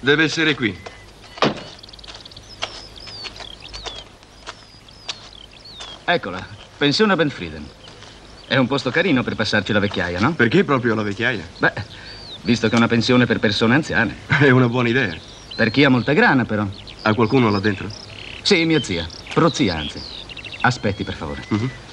Deve essere qui. Eccola, pensione Benfrieden. È un posto carino per passarci la vecchiaia, no? Perché proprio la vecchiaia? Beh, visto che è una pensione per persone anziane. È una buona idea. Per chi ha molta grana, però. Ha qualcuno là dentro? Sì, mia zia. Prozia, anzi. Aspetti, per favore.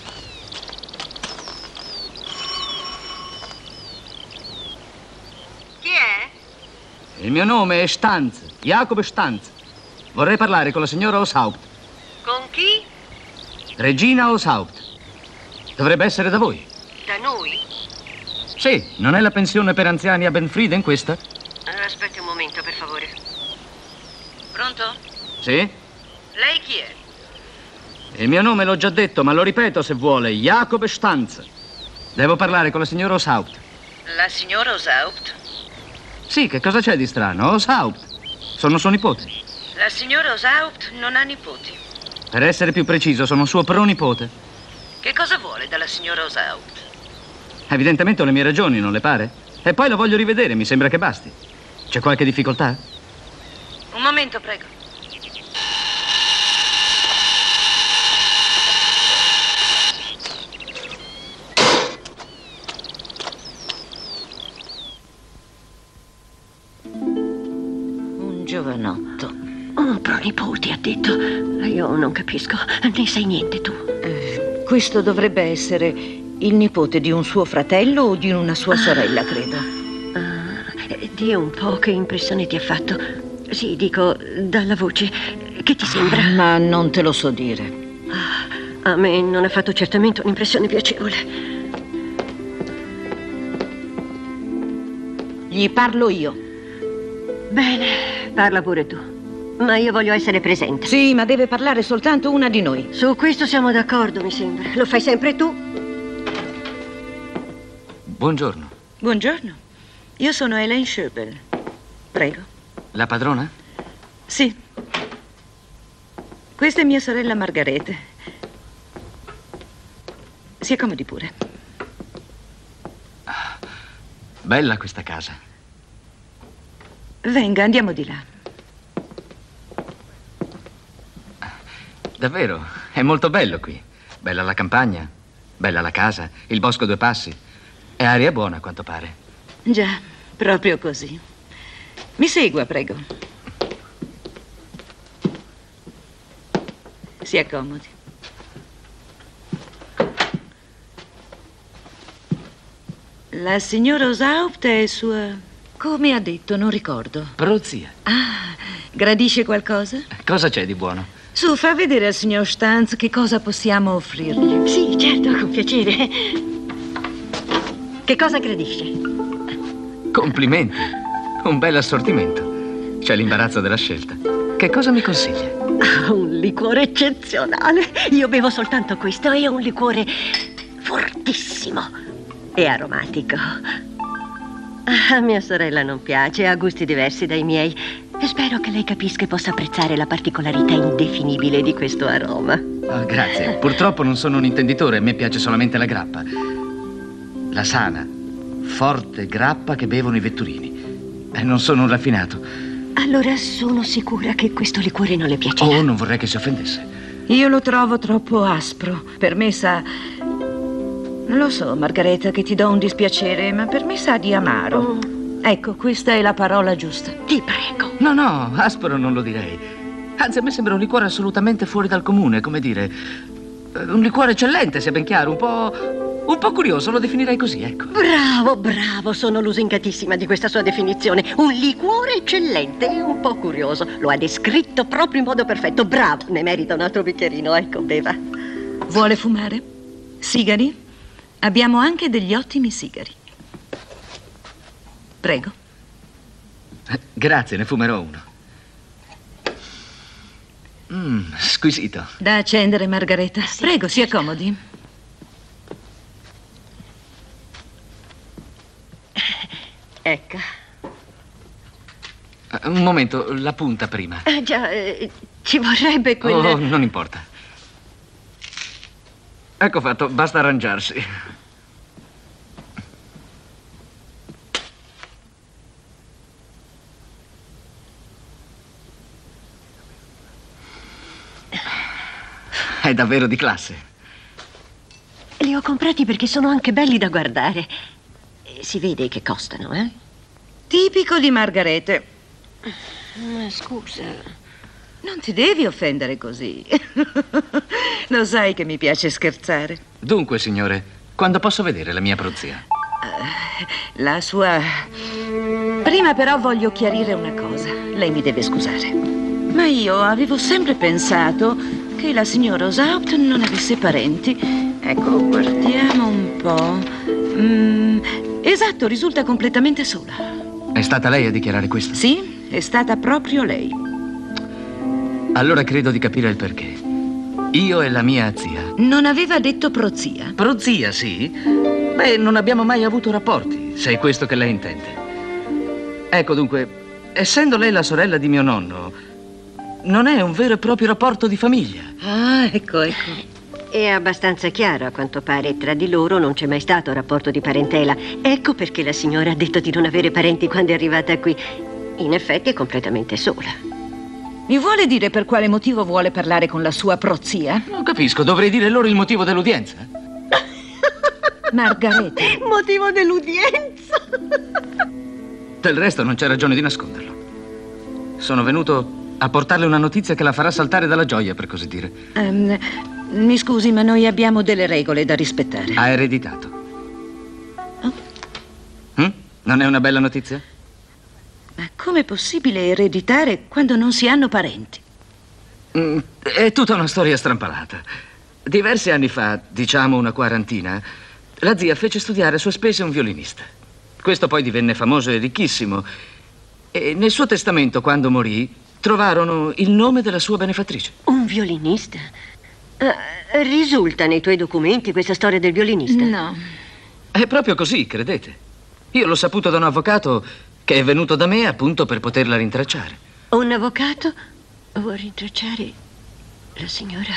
Chi è? Il mio nome è Stanz, Jacob Stanz. Vorrei parlare con la signora Oshaupt. Con chi? Regina Oshaupt. Dovrebbe essere da voi. Da noi? Sì, non è la pensione per anziani a Benfrieden questa? Aspetti un momento, per favore. Pronto? Sì? Lei chi è? Il mio nome l'ho già detto, ma lo ripeto se vuole. Jacob Stanz. Devo parlare con la signora Oshaupt. La signora Oshaupt? Sì, che cosa c'è di strano? Oshaupt. Sono suo nipote. La signora Oshaupt non ha nipoti. Per essere più preciso, sono suo pronipote. Che cosa vuole dalla signora Oshaupt? Evidentemente ho le mie ragioni, non le pare? E poi lo voglio rivedere, mi sembra che basti. C'è qualche difficoltà? Un momento, prego. Un giovanotto. Un pronipote, ha detto. Io non capisco. Ne sai niente tu. Questo dovrebbe essere il nipote di un suo fratello o di una sua sorella, credo. Di un po' che impressione ti ha fatto. Sì, dico, dalla voce. Che ti sembra? Ma non te lo so dire. A me non ha fatto certamente un'impressione piacevole. Gli parlo io. Bene, parla pure tu. Ma io voglio essere presente. Sì, ma deve parlare soltanto una di noi. Su questo siamo d'accordo, mi sembra. Lo fai sempre tu? Buongiorno. Buongiorno. Io sono Elaine Schöbel. Prego. La padrona? Sì. Questa è mia sorella Margarete. Si accomodi pure. Bella questa casa. Venga, andiamo di là. Davvero, è molto bello qui. Bella la campagna, bella la casa, il bosco a due passi. E aria buona, a quanto pare. Già, proprio così. Mi segua, prego. Si accomodi. La signora Oshaupt è sua... Come ha detto, non ricordo. Prozia. Ah, gradisce qualcosa? Cosa c'è di buono? Su, fa vedere al signor Stanz che cosa possiamo offrirgli. Sì, certo, con piacere. Che cosa gradisce? Complimenti. Un bel assortimento. C'è l'imbarazzo della scelta. Che cosa mi consiglia? Un liquore eccezionale. Io bevo soltanto questo. È un liquore fortissimo e aromatico. A mia sorella non piace, ha gusti diversi dai miei. E spero che lei capisca e possa apprezzare la particolarità indefinibile di questo aroma. Oh, grazie. Purtroppo non sono un intenditore, a me piace solamente la grappa. La sana, forte grappa che bevono i vetturini. E non sono un raffinato. Allora sono sicura che questo liquore non le piacerà. Oh, non vorrei che si offendesse. Io lo trovo troppo aspro. Per me sa... Lo so, Margareta, che ti do un dispiacere, ma per me sa di amaro. Ecco, questa è la parola giusta. Ti prego. No, aspro non lo direi. Anzi, a me sembra un liquore assolutamente fuori dal comune, come dire... Un liquore eccellente, sia ben chiaro, un po' curioso, lo definirei così, ecco. Bravo, sono lusingatissima di questa sua definizione. Un liquore eccellente e un po' curioso. Lo ha descritto proprio in modo perfetto. Bravo, ne merita un altro bicchierino, ecco, beva. Vuole fumare? Sigari? Abbiamo anche degli ottimi sigari. Prego. Grazie, ne fumerò uno. Squisito. Da accendere, Margareta. Sì, Prego, si accomodi. Ecco. Un momento, la punta prima. Già, ci vorrebbe quel... Oh, non importa. Ecco fatto, basta arrangiarsi. davvero di classe. Li ho comprati perché sono anche belli da guardare. Si vede che costano, eh? Tipico di Margarete. Ma scusa. Non ti devi offendere così. Lo sai che mi piace scherzare. Dunque, signore, quando posso vedere la mia prozia? La sua... Prima però voglio chiarire una cosa. Lei mi deve scusare. Ma io avevo sempre pensato che la signora Haupt non avesse parenti. Ecco, guardiamo un po'. Esatto, risulta completamente sola. È stata lei a dichiarare questo? Sì, è stata proprio lei. Allora credo di capire il perché. Io e la mia zia. Non aveva detto prozia? Prozia, sì? Beh, non abbiamo mai avuto rapporti, se è questo che lei intende. Ecco, dunque, essendo lei la sorella di mio nonno, non è un vero e proprio rapporto di famiglia. Ah, ecco, ecco. È abbastanza chiaro, a quanto pare, tra di loro non c'è mai stato rapporto di parentela. Ecco perché la signora ha detto di non avere parenti quando è arrivata qui. In effetti è completamente sola. Mi vuole dire per quale motivo vuole parlare con la sua prozia? Non capisco, dovrei dire loro il motivo dell'udienza. Margarete. Motivo dell'udienza? Del resto non c'è ragione di nasconderlo. Sono venuto a portarle una notizia che la farà saltare dalla gioia, per così dire. Mi scusi, ma noi abbiamo delle regole da rispettare. Ha ereditato. Non è una bella notizia? Ma com'è possibile ereditare quando non si hanno parenti? È tutta una storia strampalata. Diversi anni fa, diciamo una quarantina, la zia fece studiare a sue spese un violinista. Questo poi divenne famoso e ricchissimo. E nel suo testamento, quando morì, trovarono il nome della sua benefattrice. Un violinista? Risulta nei tuoi documenti questa storia del violinista? No. È proprio così, credete. Io l'ho saputo da un avvocato che è venuto da me appunto per poterla rintracciare. Un avvocato vuole rintracciare la signora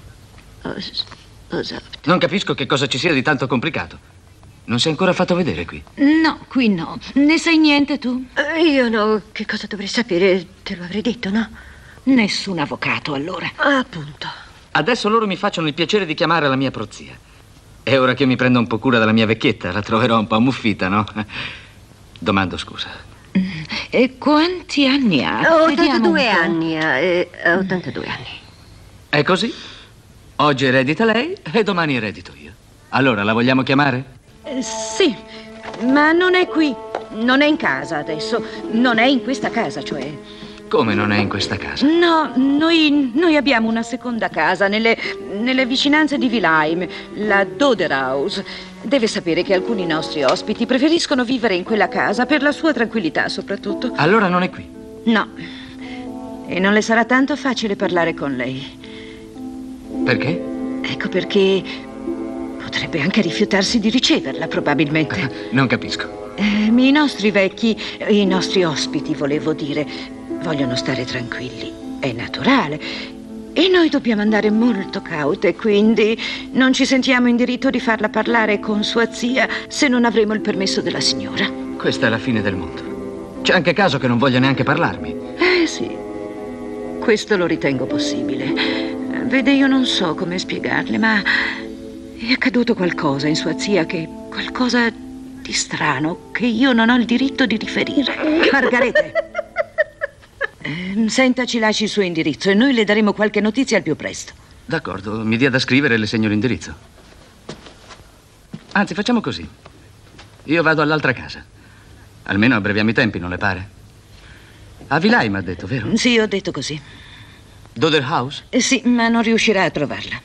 Haupt. Non capisco che cosa ci sia di tanto complicato. Non si è ancora fatto vedere qui? No, qui no. Ne sai niente tu? Io no, che cosa dovrei sapere? Te lo avrei detto, no? Nessun avvocato, allora. Appunto. Adesso loro mi facciano il piacere di chiamare la mia prozia. E ora che mi prendo un po' cura della mia vecchietta, la troverò un po' ammuffita, no? Domando scusa. E quanti anni ha? 82 anni, 82 anni. È così? Oggi eredita lei e domani eredito io. Allora, la vogliamo chiamare? Sì, ma non è qui. Non è in casa adesso. Non è in questa casa, cioè. Come non è in questa casa? No, noi abbiamo una seconda casa nelle vicinanze di Wilheim, la Doderhaus. Deve sapere che alcuni nostri ospiti preferiscono vivere in quella casa per la sua tranquillità, soprattutto. Allora non è qui? No. E non le sarà tanto facile parlare con lei. Perché? Ecco perché potrebbe anche rifiutarsi di riceverla, probabilmente. Non capisco. I nostri vecchi, i nostri ospiti, volevo dire, vogliono stare tranquilli. È naturale. E noi dobbiamo andare molto caute, quindi non ci sentiamo in diritto di farla parlare con sua zia se non avremo il permesso della signora. Questa è la fine del mondo. C'è anche caso che non voglia neanche parlarmi. Sì, questo lo ritengo possibile. Vede, io non so come spiegarle, ma è accaduto qualcosa in sua zia qualcosa di strano che io non ho il diritto di riferire. Margarete, senta, ci lasci il suo indirizzo e noi le daremo qualche notizia al più presto. D'accordo, mi dia da scrivere e le segno l'indirizzo. Anzi, facciamo così. Io vado all'altra casa. Almeno abbreviamo i tempi, non le pare? A Wilheim ha detto, vero? Sì, ho detto così. Doderhaus? Sì, ma non riuscirà a trovarla.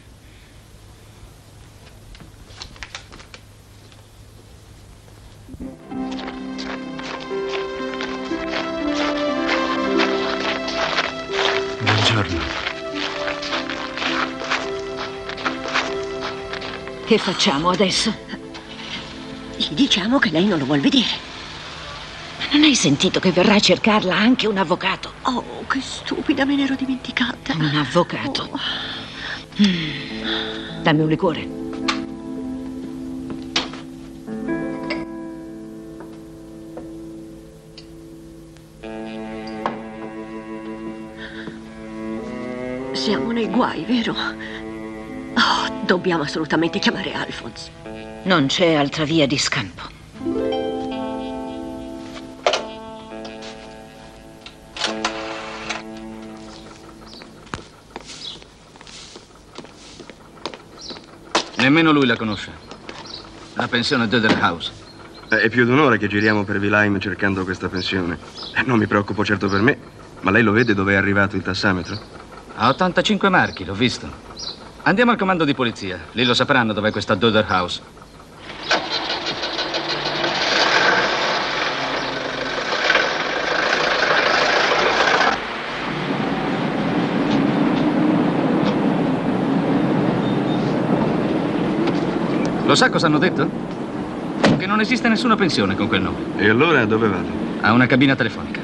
Buongiorno. Che facciamo adesso? Gli diciamo che lei non lo vuol vedere. Non hai sentito che verrà a cercarla anche un avvocato? Oh, che stupida, me ne ero dimenticata. Un avvocato? Oh. Dammi un liquore. Siamo nei guai, vero? Dobbiamo assolutamente chiamare Alphonse. Non c'è altra via di scampo. Nemmeno lui la conosce. La pensione Döder House. È più di un'ora che giriamo per Wilheim cercando questa pensione. Non mi preoccupo certo per me, ma lei lo vede dove è arrivato il tassametro? A 85 marchi, l'ho visto. Andiamo al comando di polizia. Lì lo sapranno dov'è questa Döder House. Lo sa cosa hanno detto? Che non esiste nessuna pensione con quel nome. E allora dove vado? A una cabina telefonica.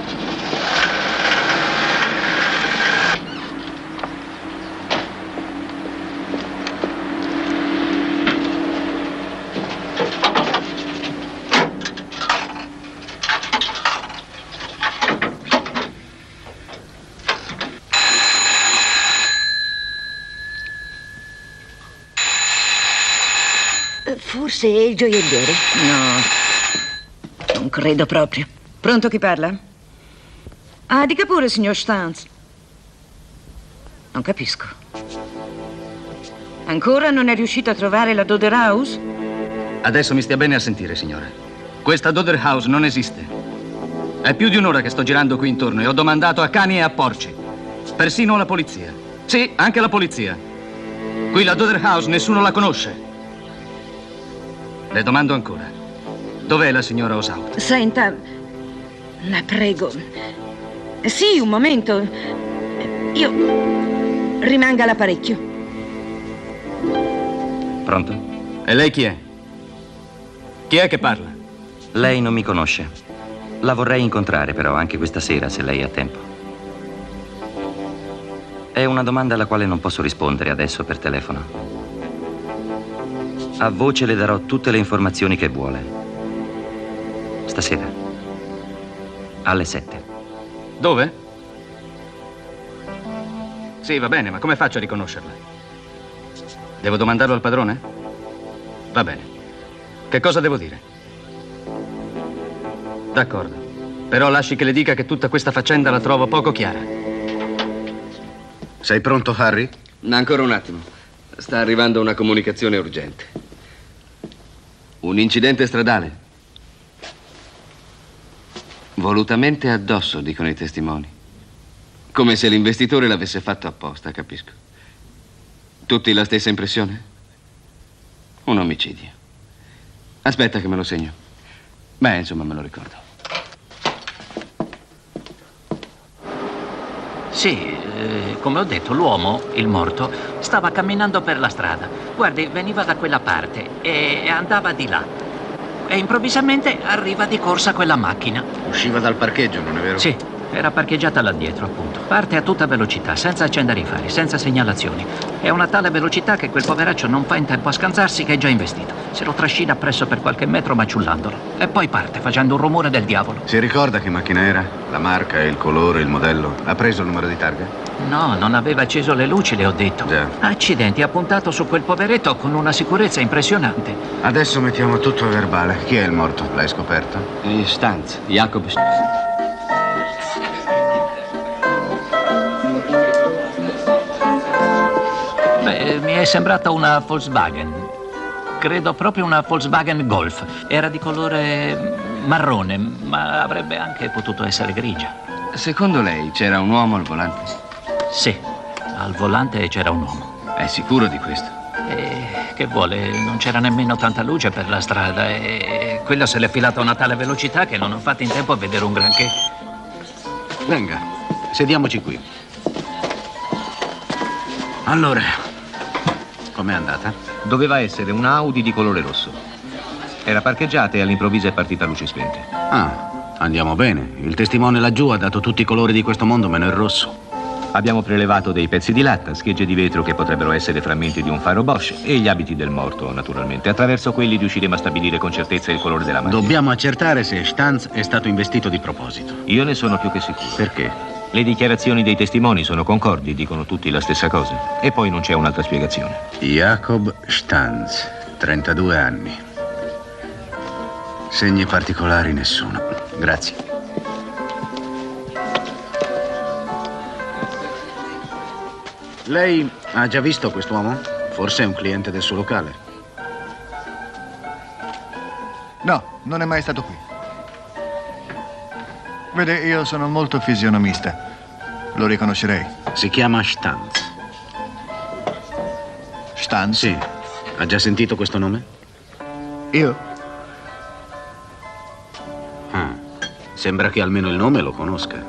Forse è il gioielliere. No, non credo proprio. Pronto, chi parla? Ah, dica pure, signor Stanz. Non capisco. Ancora non è riuscito a trovare la Döder House? Adesso mi stia bene a sentire, signore. Questa Döder House non esiste. È più di un'ora che sto girando qui intorno e ho domandato a cani e a porci. Persino alla polizia. Sì, anche la polizia. Qui la Döder House nessuno la conosce. Le domando ancora. Dov'è la signora Osaut? Senta, la prego. Sì, un momento. Io rimanga all'apparecchio. Pronto? E lei chi è? Chi è che parla? Lei non mi conosce. La vorrei incontrare però anche questa sera, se lei ha tempo. È una domanda alla quale non posso rispondere adesso per telefono. A voce le darò tutte le informazioni che vuole. Stasera. Alle 7. Dove? Sì, va bene, ma come faccio a riconoscerla? Devo domandarlo al padrone? Va bene. Che cosa devo dire? D'accordo. Però lasci che le dica che tutta questa faccenda la trovo poco chiara. Sei pronto, Harry? Ancora un attimo. Sta arrivando una comunicazione urgente. Un incidente stradale. Volutamente addosso, dicono i testimoni. Come se l'investitore l'avesse fatto apposta, capisco. Tutti la stessa impressione? Un omicidio. Aspetta che me lo segno. Beh, insomma, me lo ricordo. Sì, come ho detto, l'uomo, il morto, stava camminando per la strada. Guardi, veniva da quella parte e andava di là. E improvvisamente arriva di corsa quella macchina. Usciva dal parcheggio, non è vero? Sì, era parcheggiata là dietro, appunto. Parte a tutta velocità, senza accendere i fari, senza segnalazioni. È a una tale velocità che quel poveraccio non fa in tempo a scansarsi che è già investito. Se lo trascina appresso per qualche metro maciullandolo. E poi parte facendo un rumore del diavolo. Si ricorda che macchina era? La marca, il colore, il modello? Ha preso il numero di targa? No, non aveva acceso le luci, le ho detto. Già. Accidenti, ha puntato su quel poveretto con una sicurezza impressionante. Adesso mettiamo tutto a verbale. Chi è il morto? L'hai scoperto? Stanz, Jacob Stanz. Beh, mi è sembrata una Volkswagen. Credo proprio una Volkswagen Golf. Era di colore marrone, ma avrebbe anche potuto essere grigia. Secondo lei c'era un uomo al volante? Sì, al volante c'era un uomo. È sicuro di questo? E che vuole? Non c'era nemmeno tanta luce per la strada e quello se l'è filato a una tale velocità che non ho fatto in tempo a vedere un granché. Venga, sediamoci qui. Allora, com'è andata? Doveva essere una Audi di colore rosso. Era parcheggiata e all'improvviso è partita a luci spente. Ah, andiamo bene. Il testimone laggiù ha dato tutti i colori di questo mondo meno il rosso. Abbiamo prelevato dei pezzi di latta, schegge di vetro che potrebbero essere frammenti di un faro Bosch e gli abiti del morto, naturalmente. Attraverso quelli riusciremo a stabilire con certezza il colore della macchina. Dobbiamo accertare se Stanz è stato investito di proposito. Io ne sono più che sicuro. Perché? Le dichiarazioni dei testimoni sono concordi, dicono tutti la stessa cosa. E poi non c'è un'altra spiegazione. Jakob Stanz, 32 anni. Segni particolari nessuno. Grazie. Lei ha già visto quest'uomo? Forse è un cliente del suo locale. No, non è mai stato qui. Vede, io sono molto fisionomista. Lo riconoscerei. Si chiama Stanz. Stanz? Sì. Ha già sentito questo nome? Io? Ah, sembra che almeno il nome lo conosca.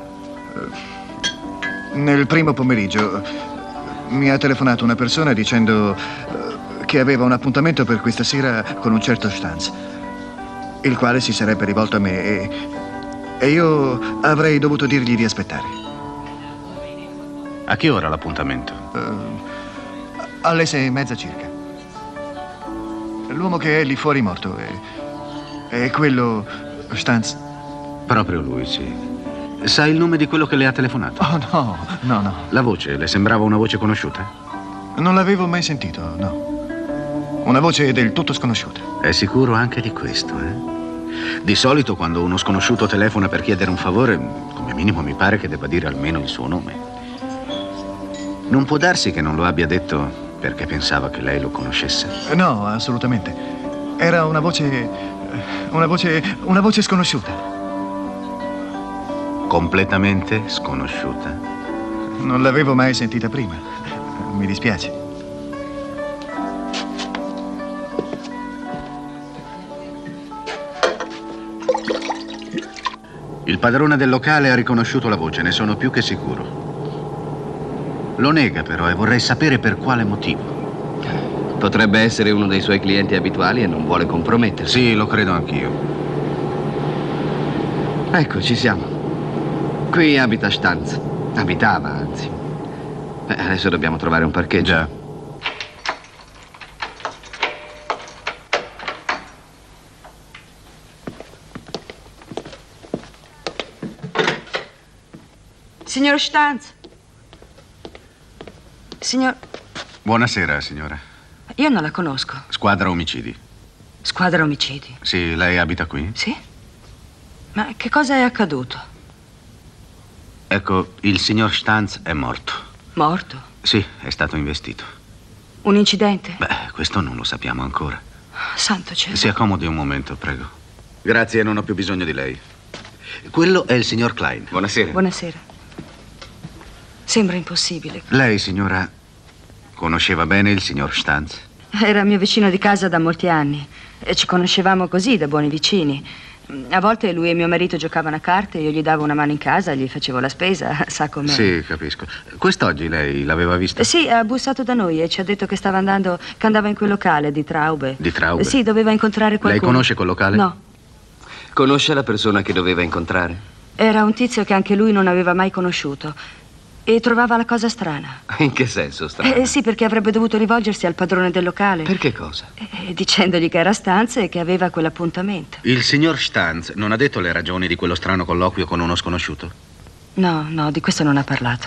Nel primo pomeriggio mi ha telefonato una persona dicendo che aveva un appuntamento per questa sera con un certo Stanz, il quale si sarebbe rivolto a me e io avrei dovuto dirgli di aspettare. A che ora l'appuntamento? Alle 6:30 circa. L'uomo che è lì fuori morto è quello Stanz. Proprio lui, sì. Sa il nome di quello che le ha telefonato? Oh, no. La voce, le sembrava una voce conosciuta? Non l'avevo mai sentito, no. Una voce del tutto sconosciuta. È sicuro anche di questo, eh? Di solito quando uno sconosciuto telefona per chiedere un favore, come minimo mi pare che debba dire almeno il suo nome. Non può darsi che non lo abbia detto perché pensava che lei lo conoscesse? No, assolutamente. Era una voce sconosciuta. Completamente sconosciuta? Non l'avevo mai sentita prima. Mi dispiace. Il padrone del locale ha riconosciuto la voce, ne sono più che sicuro. Lo nega però e vorrei sapere per quale motivo. Potrebbe essere uno dei suoi clienti abituali e non vuole compromettersi. Sì, lo credo anch'io. Ecco, ci siamo. Qui abita Stanz. Abitava, anzi. Adesso dobbiamo trovare un parcheggio. Già. Signor Stanz. Signor... Buonasera, signora. Io non la conosco. Squadra omicidi. Squadra omicidi? Sì, lei abita qui? Sì. Ma che cosa è accaduto? Ecco, il signor Stanz è morto. Morto? Sì, è stato investito. Un incidente? Beh, questo non lo sappiamo ancora. Santo cielo. Si accomodi un momento, prego. Grazie, non ho più bisogno di lei. Quello è il signor Klein. Buonasera. Buonasera. Sembra impossibile. Lei, signora, conosceva bene il signor Stanz? Era mio vicino di casa da molti anni. E ci conoscevamo così, da buoni vicini. A volte lui e mio marito giocavano a carte, io gli davo una mano in casa, gli facevo la spesa, sa com'è. Sì, capisco. Quest'oggi lei l'aveva visto? Sì, ha bussato da noi e ci ha detto che stava andando, che andava in quel locale di Traube. Di Traube? Sì, doveva incontrare qualcuno. Lei conosce quel locale? No. Conosce la persona che doveva incontrare? Era un tizio che anche lui non aveva mai conosciuto. E trovava la cosa strana. In che senso strana? Sì, perché avrebbe dovuto rivolgersi al padrone del locale. Per che cosa? Dicendogli che era Stanz e che aveva quell'appuntamento. Il signor Stanz non ha detto le ragioni di quello strano colloquio con uno sconosciuto? No, di questo non ha parlato.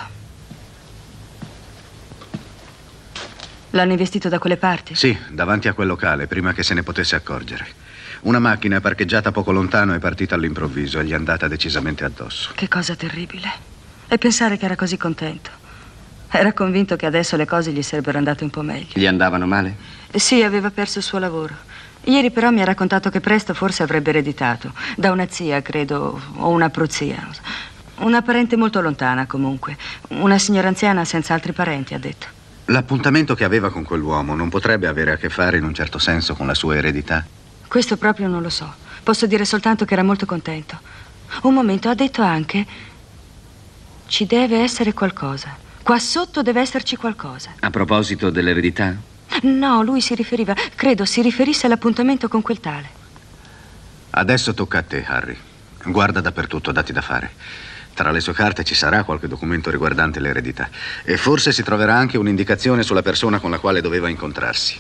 L'hanno investito da quelle parti? Sì, davanti a quel locale, prima che se ne potesse accorgere. Una macchina parcheggiata poco lontano è partita all'improvviso e gli è andata decisamente addosso. Che cosa terribile. E pensare che era così contento. Era convinto che adesso le cose gli sarebbero andate un po' meglio. Gli andavano male? Sì, aveva perso il suo lavoro. Ieri però mi ha raccontato che presto forse avrebbe ereditato. Da una zia, credo, o una prozia. Una parente molto lontana, comunque. Una signora anziana senza altri parenti, ha detto. L'appuntamento che aveva con quell'uomo non potrebbe avere a che fare in un certo senso con la sua eredità? Questo proprio non lo so. Posso dire soltanto che era molto contento. Un momento, ha detto anche... Ci deve essere qualcosa. Qua sotto deve esserci qualcosa. A proposito dell'eredità? No, lui si riferiva... Credo si riferisse all'appuntamento con quel tale. Adesso tocca a te, Harry. Guarda dappertutto, datti da fare. Tra le sue carte ci sarà qualche documento riguardante l'eredità. E forse si troverà anche un'indicazione sulla persona con la quale doveva incontrarsi.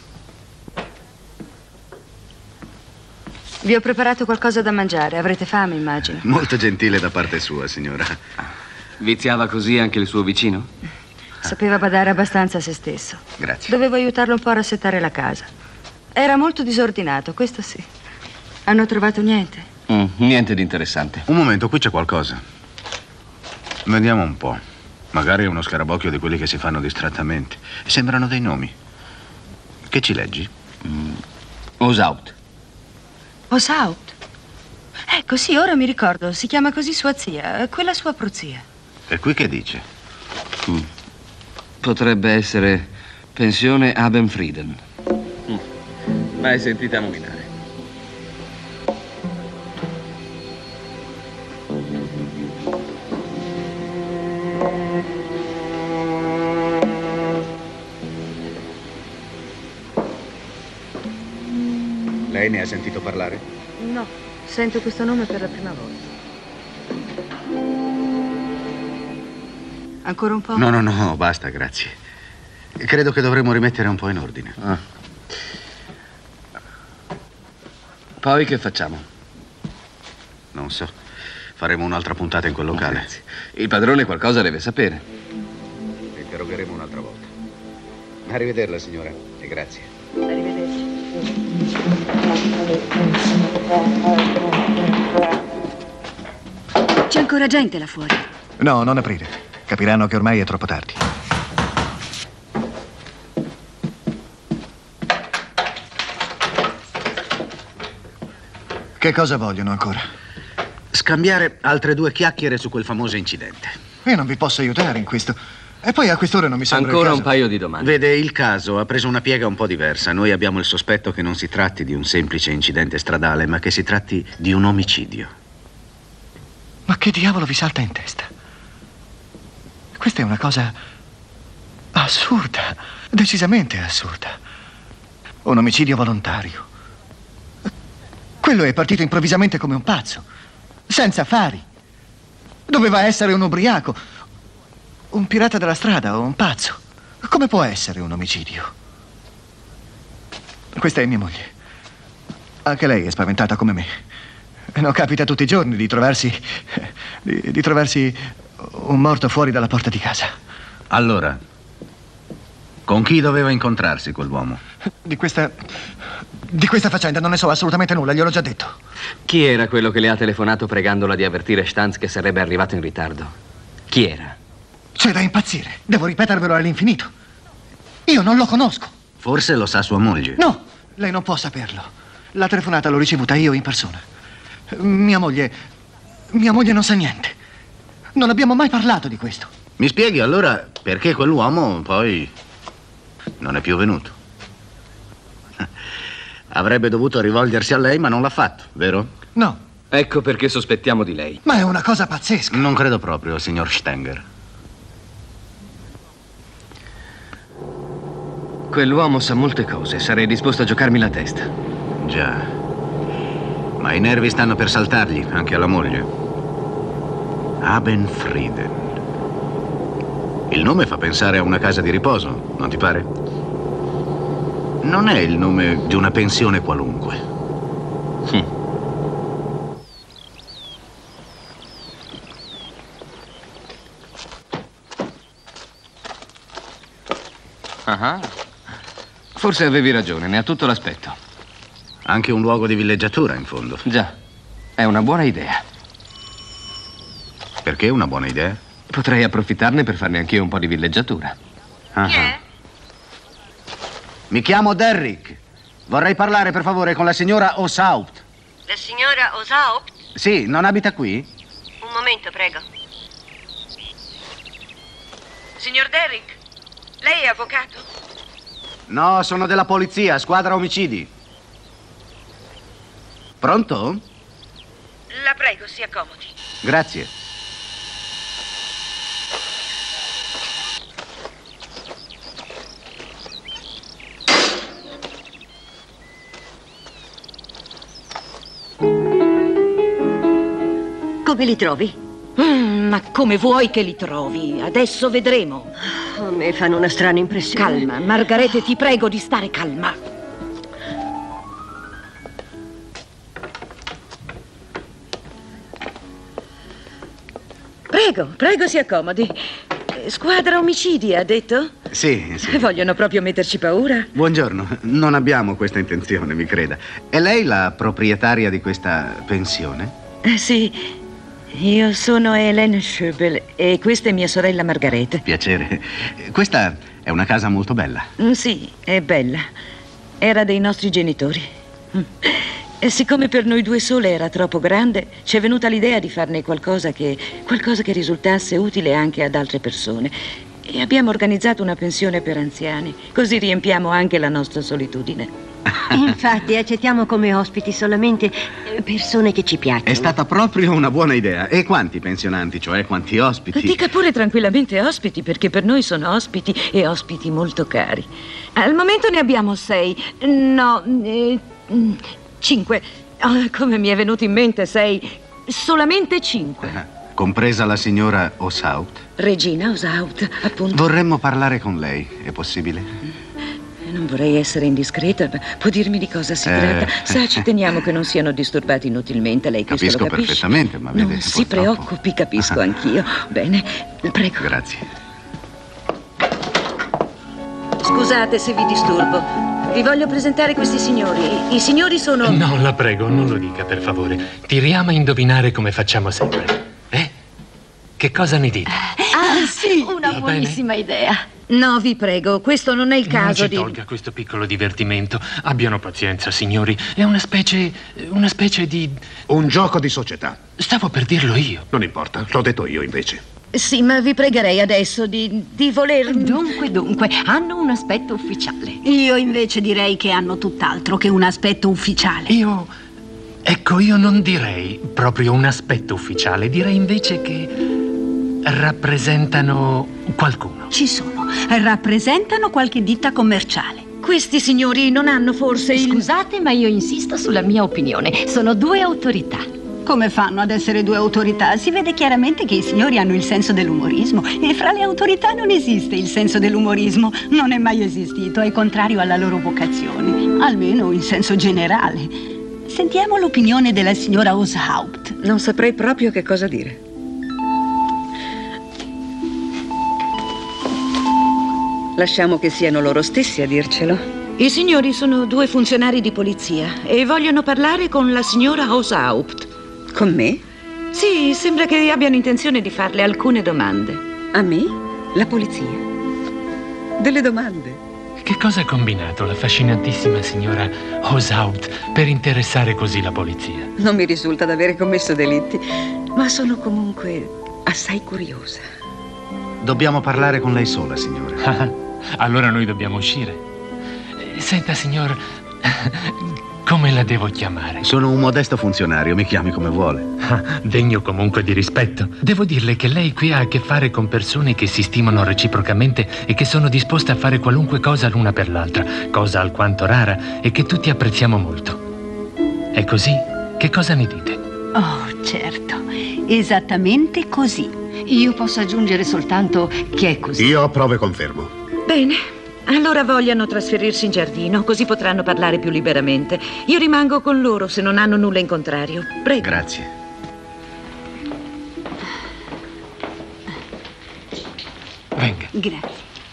Vi ho preparato qualcosa da mangiare. Avrete fame, immagino. Molto gentile da parte sua, signora. Viziava così anche il suo vicino? Sapeva badare abbastanza a se stesso. Grazie. Dovevo aiutarlo un po' a rassettare la casa. Era molto disordinato, questo sì. Hanno trovato niente? Niente di interessante. Un momento, qui c'è qualcosa. Vediamo un po'. Magari è uno scarabocchio di quelli che si fanno distrattamente. Sembrano dei nomi. Che ci leggi? Oshaupt. Oshaupt? Ecco, sì, ora mi ricordo. Si chiama così sua zia, quella sua prozia. E qui che dice? Potrebbe essere pensione Abenfrieden. Mai sentita nominare. Lei ne ha sentito parlare? No, sento questo nome per la prima volta. Ancora un po'? No, basta, grazie. Credo che dovremmo rimettere un po' in ordine. Poi che facciamo? Non so. Faremo un'altra puntata in quel locale. Grazie. Il padrone qualcosa deve sapere. Interrogheremo un'altra volta. Arrivederla, signora, e grazie. Arrivederci. C'è ancora gente là fuori. No, non aprire. Capiranno che ormai è troppo tardi. Che cosa vogliono ancora? Scambiare altre 2 chiacchiere su quel famoso incidente. Io non vi posso aiutare in questo. E poi a quest'ora non mi sembra Ancora il un caso. paio di domande. Vede, il caso ha preso una piega un po' diversa. Noi abbiamo il sospetto che non si tratti di un semplice incidente stradale, ma che si tratti di un omicidio. Ma che diavolo vi salta in testa? Questa è una cosa assurda, decisamente assurda. Un omicidio volontario. Quello è partito improvvisamente come un pazzo, senza fari. Doveva essere un ubriaco, un pirata della strada o un pazzo. Come può essere un omicidio? Questa è mia moglie. Anche lei è spaventata come me. Non capita tutti i giorni di trovarsi un morto fuori dalla porta di casa. Allora, con chi doveva incontrarsi quell'uomo? Di questa faccenda non ne so assolutamente nulla, gliel'ho già detto. Chi era quello che le ha telefonato pregandola di avvertire Stanz che sarebbe arrivato in ritardo? Chi era? C'è da impazzire. Devo ripetervelo all'infinito. Io non lo conosco. Forse lo sa sua moglie. No, lei non può saperlo. La telefonata l'ho ricevuta io in persona. Mia moglie non sa niente. Non abbiamo mai parlato di questo. Mi spieghi allora perché quell'uomo poi non è più venuto? Avrebbe dovuto rivolgersi a lei, ma non l'ha fatto, vero? No. Ecco perché sospettiamo di lei. Ma è una cosa pazzesca. Non credo proprio, signor Stenger. Quell'uomo sa molte cose. Sarei disposto a giocarmi la testa. Già. Ma i nervi stanno per saltargli, anche alla moglie. Abenfrieden. Il nome fa pensare a una casa di riposo, non ti pare? Non è il nome di una pensione qualunque. Forse avevi ragione, ne ha tutto l'aspetto. Anche un luogo di villeggiatura, in fondo. Già, è una buona idea. Perché una buona idea? Potrei approfittarne per farne anch'io un po' di villeggiatura. Chi è? Mi chiamo Derrick. Vorrei parlare, per favore, con la signora Oshaupt. La signora Oshaupt? Sì, non abita qui? Un momento, prego. Signor Derrick, lei è avvocato? No, sono della polizia, squadra omicidi. Pronto? La prego, si accomodi. Grazie. Come li trovi? Ma come vuoi che li trovi? Adesso vedremo. A me fanno una strana impressione. Calma, Margarete, ti prego di stare calma. Prego, si accomodi. Squadra omicidi, ha detto? Sì. Vogliono proprio metterci paura? Buongiorno, non abbiamo questa intenzione, mi creda. È lei la proprietaria di questa pensione? Sì, io sono Hélène Schöbel e questa è mia sorella Margarete. Piacere. Questa è una casa molto bella. Sì, è bella. Era dei nostri genitori. E siccome per noi due sole era troppo grande, ci è venuta l'idea di farne qualcosa che risultasse utile anche ad altre persone. E abbiamo organizzato una pensione per anziani, così riempiamo anche la nostra solitudine. Infatti, accettiamo come ospiti solamente persone che ci piacciono. È stata proprio una buona idea. E quanti pensionanti, cioè quanti ospiti? Dica pure tranquillamente ospiti, perché per noi sono ospiti e ospiti molto cari. Al momento ne abbiamo 6. No, 5. Oh, come mi è venuto in mente 6? Solamente 5. Compresa la signora Oshaupt? Regina Oshaupt, appunto. Vorremmo parlare con lei, è possibile? Non vorrei essere indiscreta, ma può dirmi di cosa si tratta? Sa, ci teniamo che non siano disturbati inutilmente. Lei questo capisco lo capisce? Perfettamente, ma vede, non si preoccupi, capisco anch'io. Bene, prego. Grazie. Scusate se vi disturbo. Vi voglio presentare questi signori. I signori sono... No, la prego, non lo dica, per favore. Tiriamo a indovinare come facciamo sempre. Che cosa ne dite? Sì, una buonissima idea. No, vi prego, questo non è il caso di... Non ci tolga questo piccolo divertimento. Abbiano pazienza, signori. È una specie di... Un gioco di società. Stavo per dirlo io. Non importa, l'ho detto io invece. Sì, ma vi pregherei adesso di voler... Dunque, hanno un aspetto ufficiale. Io invece direi che hanno tutt'altro che un aspetto ufficiale. Io non direi proprio un aspetto ufficiale. Direi invece che rappresentano qualcuno. Ci sono. Rappresentano qualche ditta commerciale. Questi signori non hanno forse il... Scusate, ma io insisto sulla mia opinione. Sono 2 autorità. Come fanno ad essere 2 autorità? Si vede chiaramente che i signori hanno il senso dell'umorismo e fra le autorità non esiste il senso dell'umorismo. Non è mai esistito, è contrario alla loro vocazione, almeno in senso generale. Sentiamo l'opinione della signora Oshaupt. Non saprei proprio che cosa dire. Lasciamo che siano loro stessi a dircelo. I signori sono 2 funzionari di polizia e vogliono parlare con la signora Oshaupt. Con me? Sì, sembra che abbiano intenzione di farle alcune domande. A me? La polizia? Delle domande? Che cosa ha combinato la fascinantissima signora Oshaupt per interessare così la polizia? Non mi risulta d'avere commesso delitti, ma sono comunque assai curiosa. Dobbiamo parlare con lei sola, signora. Allora noi dobbiamo uscire. Senta, signor... Come la devo chiamare? Sono un modesto funzionario, mi chiami come vuole. Degno comunque di rispetto. Devo dirle che lei qui ha a che fare con persone che si stimano reciprocamente e che sono disposte a fare qualunque cosa l'una per l'altra, cosa alquanto rara e che tutti apprezziamo molto. È così? Che cosa ne dite? Oh, certo, esattamente così. Io posso aggiungere soltanto che è così. Io approvo e confermo. Bene. Allora vogliano trasferirsi in giardino, così potranno parlare più liberamente. Io rimango con loro se non hanno nulla in contrario. Prego. Grazie. Venga. Grazie.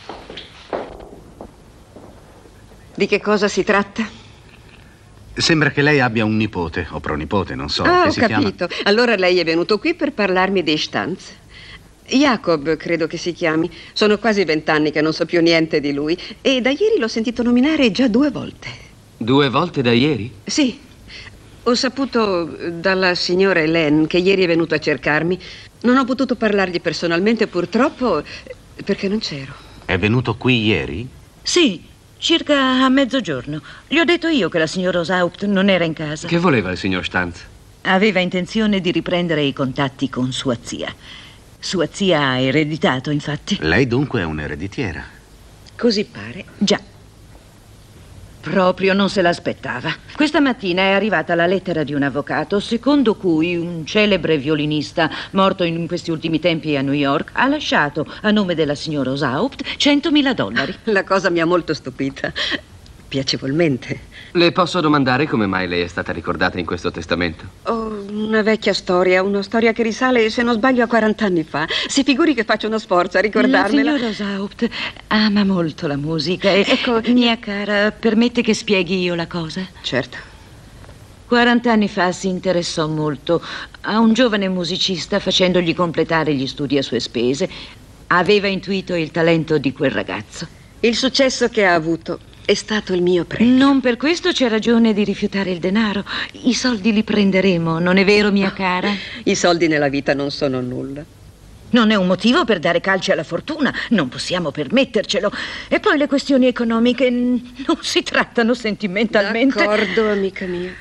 Di che cosa si tratta? Sembra che lei abbia un nipote o pronipote, non so, che ho si chiama... capito. Allora lei è venuto qui per parlarmi dei Stanz. Jacob, credo che si chiami. Sono quasi 20 anni che non so più niente di lui e da ieri l'ho sentito nominare già 2 volte. 2 volte da ieri? Sì. Ho saputo dalla signora Hélène che ieri è venuto a cercarmi. Non ho potuto parlargli personalmente, purtroppo, perché non c'ero. È venuto qui ieri? Sì, circa a mezzogiorno. Gli ho detto io che la signora Oshaupt non era in casa. Che voleva il signor Stanz? Aveva intenzione di riprendere i contatti con sua zia. Sua zia ha ereditato, infatti. Lei dunque è un'ereditiera? Così pare, già. Proprio non se l'aspettava. Questa mattina è arrivata la lettera di un avvocato secondo cui un celebre violinista morto in questi ultimi tempi a New York ha lasciato a nome della signora Oshaupt $100.000. La cosa mi ha molto stupita. Piacevolmente. Le posso domandare come mai lei è stata ricordata in questo testamento? Oh, Una vecchia storia, una storia che risale, se non sbaglio, a 40 anni fa. Si figuri che faccio uno sforzo a ricordarmela. La signora Oshaupt ama molto la musica e, ecco, mia cara, permette che spieghi io la cosa? Certo. 40 anni fa si interessò molto a un giovane musicista facendogli completare gli studi a sue spese. Aveva intuito il talento di quel ragazzo. Il successo che ha avuto è stato il mio premio. Non per questo c'è ragione di rifiutare il denaro. I soldi li prenderemo, non è vero, mia cara? I soldi nella vita non sono nulla. Non è un motivo per dare calci alla fortuna, non possiamo permettercelo. E poi le questioni economiche non si trattano sentimentalmente. D'accordo, amica mia.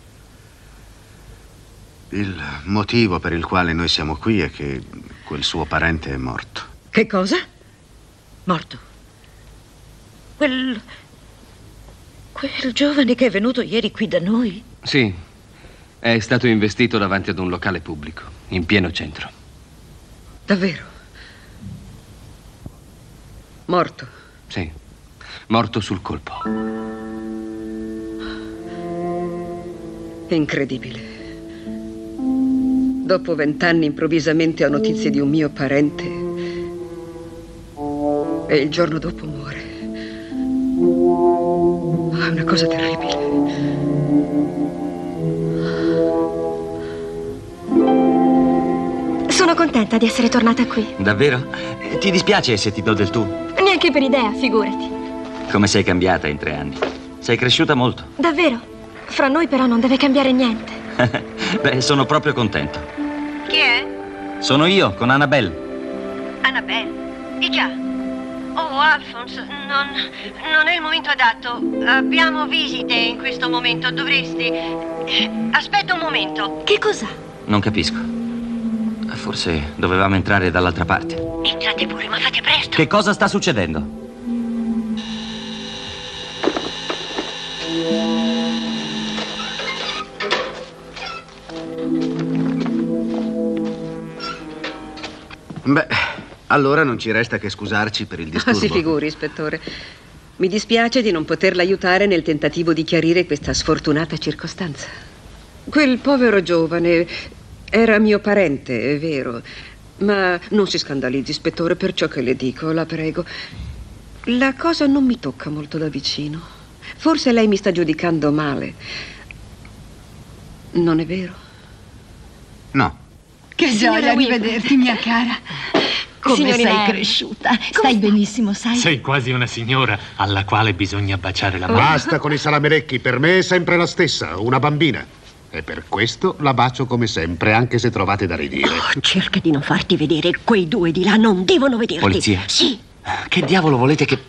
Il motivo per il quale noi siamo qui è che quel suo parente è morto. Che cosa? Morto? Quel giovane che è venuto ieri qui da noi? Sì, è stato investito davanti ad un locale pubblico, in pieno centro. Davvero? Morto? Sì, morto sul colpo. È incredibile. Dopo 20 anni improvvisamente ho notizie di un mio parente e il giorno dopo muore. È una cosa terribile. Sono contenta di essere tornata qui. Davvero? Ti dispiace se ti do del tu? Neanche per idea, figurati. Come sei cambiata in 3 anni? Sei cresciuta molto. Davvero? Fra noi però non deve cambiare niente. Beh, sono proprio contento. Chi è? Sono io, con Annabelle. Annabelle? Già. Oh, Alphonse, non è il momento adatto. Abbiamo visite in questo momento, dovresti... Aspetta un momento. Che cos'ha? Non capisco. Forse dovevamo entrare dall'altra parte. Entrate pure, ma fate presto. Che cosa sta succedendo? Beh, allora non ci resta che scusarci per il disturbo. Si figuri, ispettore. Mi dispiace di non poterla aiutare nel tentativo di chiarire questa sfortunata circostanza. Quel povero giovane era mio parente, è vero. Ma non si scandalizzi, ispettore, per ciò che le dico, la prego. La cosa non mi tocca molto da vicino. Forse lei mi sta giudicando male. Non è vero? No. Che gioia rivederti, mia cara. Come Signorina sei Anne. cresciuta. Stai benissimo, sai? Sei quasi una signora alla quale bisogna baciare la mano. Basta con i salamerecchi, per me è sempre la stessa, una bambina. E per questo la bacio come sempre, anche se trovate da ridire. Oh, cerca di non farti vedere. Quei due di là non devono vederti. Polizia? Sì. Che diavolo volete che...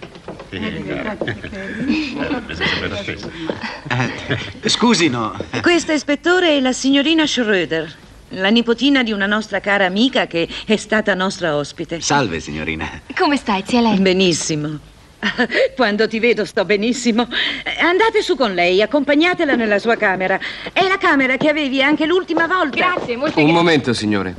Scusino. Questa, ispettore, è la signorina Schröder, la nipotina di una nostra cara amica che è stata nostra ospite. Salve, signorina. Come stai, zia Lei? Benissimo. Quando ti vedo sto benissimo. Andate su con lei, accompagnatela nella sua camera. È la camera che avevi anche l'ultima volta. Grazie, molte Un grazie. momento, signore.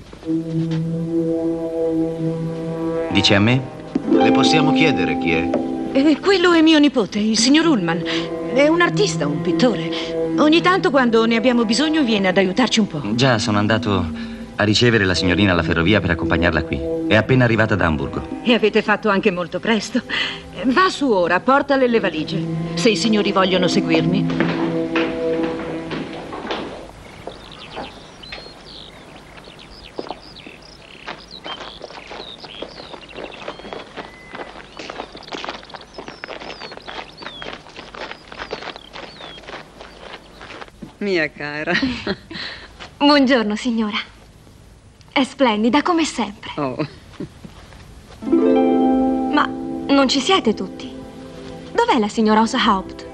Dice a me? Le possiamo chiedere chi è? Quello è mio nipote, il signor Ullman. È un artista, un pittore. Ogni tanto, quando ne abbiamo bisogno, viene ad aiutarci un po'. Già, sono andato a ricevere la signorina alla ferrovia per accompagnarla qui. È appena arrivata da Amburgo. E avete fatto anche molto presto. Va su ora, portale le valigie. Se i signori vogliono seguirmi. Mia cara. Buongiorno, signora. È splendida, come sempre. Oh. Ma non ci siete tutti? Dov'è la signora Oshaupt?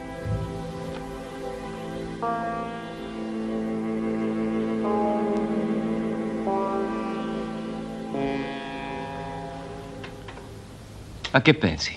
A che pensi?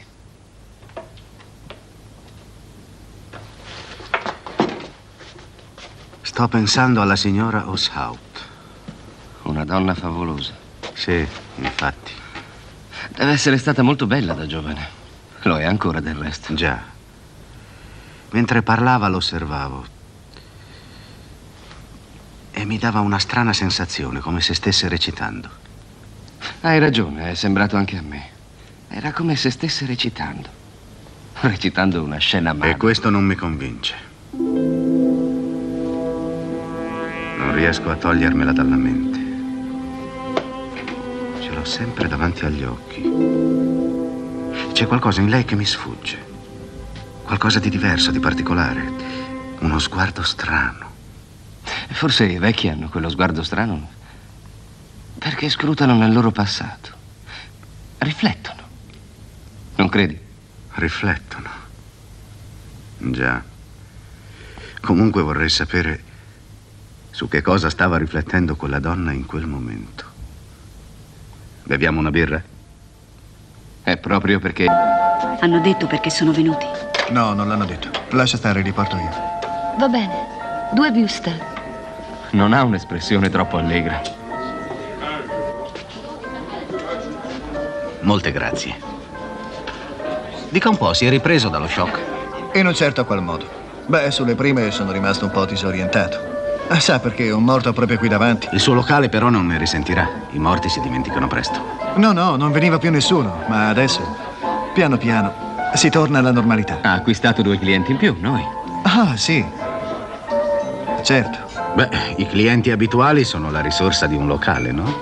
Sto pensando alla signora Oshaupt. Una donna favolosa. Sì, infatti. Deve essere stata molto bella da giovane. Lo è ancora del resto. Già. Mentre parlava l'osservavo. e mi dava una strana sensazione, come se stesse recitando. Hai ragione, è sembrato anche a me. Era come se stesse recitando. Recitando una scena magica. E questo non mi convince. Non riesco a togliermela dalla mente. Ce l'ho sempre davanti agli occhi. C'è qualcosa in lei che mi sfugge. Qualcosa di diverso, di particolare. Uno sguardo strano. Forse i vecchi hanno quello sguardo strano perché scrutano nel loro passato. Riflettono. Non credi? Riflettono. Già. Comunque vorrei sapere su che cosa stava riflettendo quella donna in quel momento. Beviamo una birra? È proprio perché... Hanno detto perché sono venuti? No, non l'hanno detto. Lascia stare, li porto io. Va bene. 2 Würstel. Non ha un'espressione troppo allegra. Molte grazie. Dica un po', si è ripreso dallo shock? In un certo qual modo. Beh, sulle prime sono rimasto un po' disorientato. Sa perché un morto proprio qui davanti. Il suo locale però non ne risentirà. I morti si dimenticano presto. No, non veniva più nessuno. Ma adesso, piano piano, si torna alla normalità. Ha acquistato 2 clienti in più, noi. Ah, sì. Certo. Beh, i clienti abituali sono la risorsa di un locale, no?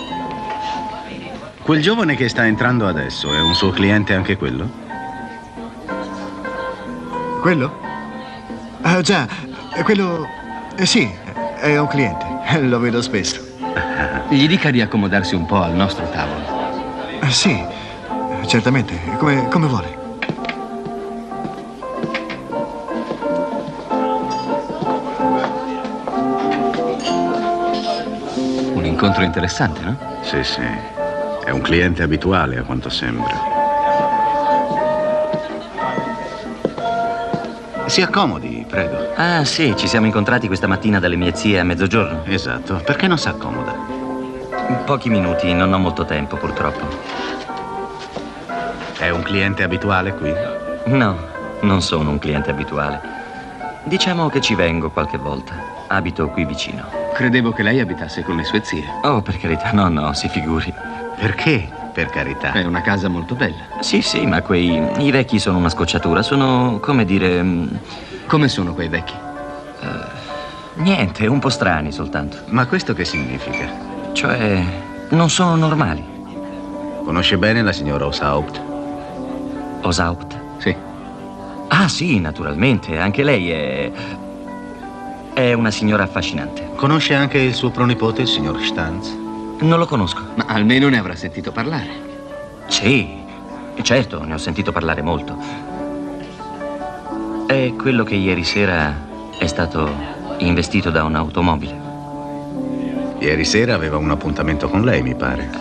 Quel giovane che sta entrando adesso è un suo cliente anche quello? Quello? Ah, già, quello... sì, è un cliente. Lo vedo spesso. Gli dica di accomodarsi un po' al nostro tavolo. Sì, certamente. Come vuole. Un incontro interessante, no? Sì, sì. È un cliente abituale, a quanto sembra. Si accomodi, prego. Ah, sì, ci siamo incontrati questa mattina dalle mie zie a mezzogiorno. Esatto. Perché non si accomoda? Pochi minuti, non ho molto tempo, purtroppo. È un cliente abituale qui? No, non sono un cliente abituale. Diciamo che ci vengo qualche volta. Abito qui vicino. Credevo che lei abitasse con le sue zie. Oh, per carità, no, si figuri. Perché? Per carità. È una casa molto bella. Sì, ma i vecchi sono una scocciatura. Sono, come dire... Come sono quei vecchi? Niente, un po' strani soltanto. Ma questo che significa? Cioè, non sono normali. Conosce bene la signora Osaupt? Osaupt? Sì. Ah, sì, naturalmente. Anche lei è una signora affascinante. Conosce anche il suo pronipote, il signor Stanz? Non lo conosco. Ma almeno ne avrà sentito parlare. Sì, certo, ne ho sentito parlare molto. È quello che ieri sera è stato investito da un'automobile. Ieri sera aveva un appuntamento con lei, mi pare.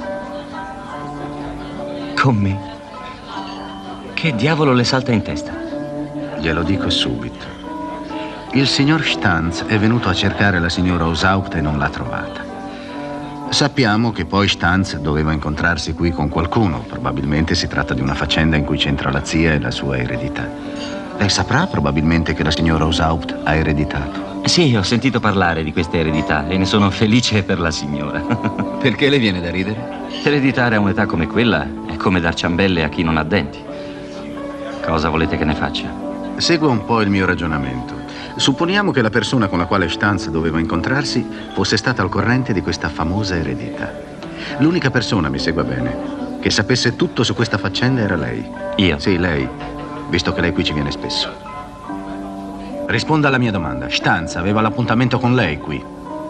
Con me? Che diavolo le salta in testa? Glielo dico subito. Il signor Stanz è venuto a cercare la signora Osaupt e non l'ha trovata. Sappiamo che poi Stanz doveva incontrarsi qui con qualcuno. Probabilmente si tratta di una faccenda in cui c'entra la zia e la sua eredità. Lei saprà probabilmente che la signora Osaupt ha ereditato. Sì, ho sentito parlare di queste eredità e ne sono felice per la signora. Perché le viene da ridere? Ereditare a un'età come quella è come dar ciambelle a chi non ha denti. Cosa volete che ne faccia? Segua un po' il mio ragionamento. Supponiamo che la persona con la quale Stanz doveva incontrarsi fosse stata al corrente di questa famosa eredità. L'unica persona, mi segua bene, che sapesse tutto su questa faccenda era lei. Io? Sì, lei, visto che lei qui ci viene spesso. Risponda alla mia domanda. Stanz aveva l'appuntamento con lei qui?